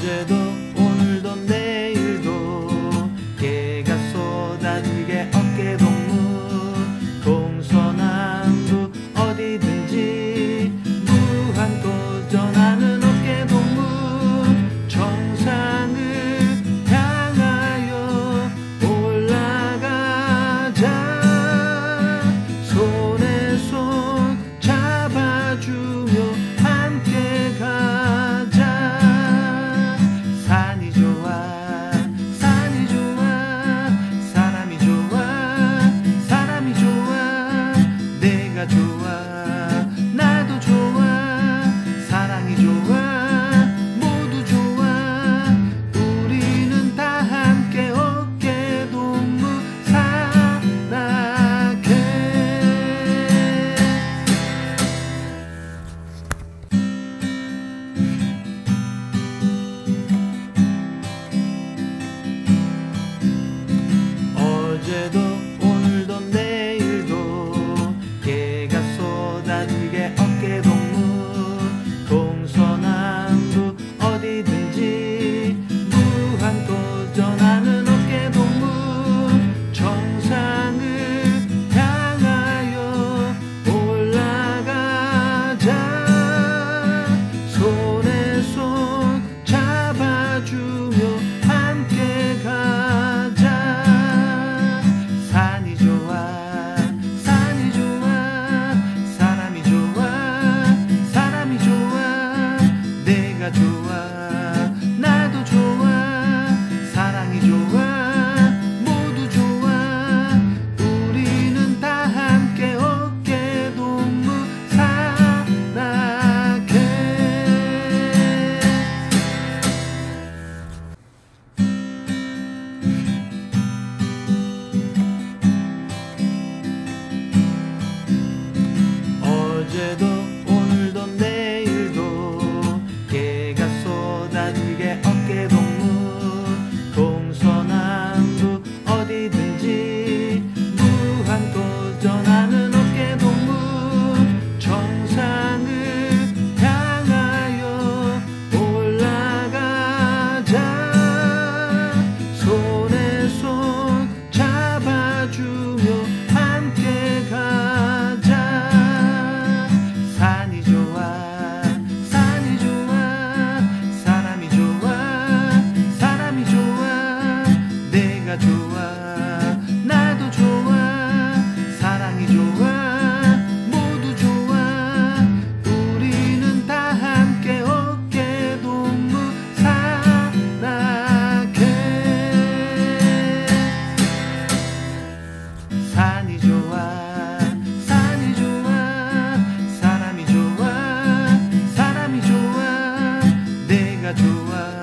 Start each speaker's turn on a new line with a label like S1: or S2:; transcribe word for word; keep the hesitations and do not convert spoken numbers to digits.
S1: 어제도 오늘도 내일도 개가 쏟아지게 어깨동무 동서남북 어디든지 무한도전하는 어깨동무 정상을 향하여 올라가자. 손에 손 잡아주며 함께 가자. 산이 좋아 산이 좋아 사람이 좋아 사람이 좋아 내가 좋아 나도 좋아 사랑이 좋아 모두 좋아 우리는 다 함께 어깨동무 살아게. 어제도 오늘도 내일도 개가 쏟아지게 어깨동무 동서남북 어디든지 무한도전하는 어깨동무 정상을 향하여 올라가자. 손에 손 잡아주며 함께 가자. 산이 좋아 산이 좋아 사람이 좋아 사람이 좋아 내가 좋아 나도 좋아 사랑이 좋아 모두 좋아 우리는 다 함께 어깨동무 살아게. 어제도 오늘도 내일도 개가 쏟아지게 어깨동무 동서남북 어디든지 무한도전하는 어깨동무 정상을 향하여 올라가자. 손에 손 잡아주며 함께 가자. 산이 좋아 산이 좋아 사람이 좋아 사람이 좋아 내가 좋아 나도 좋아 사랑이 좋아 모두 좋아 우리는 다 함께 어깨동무 살아게. 산이 좋아 산이 좋아 사람이 좋아 사람이 좋아 내가 좋아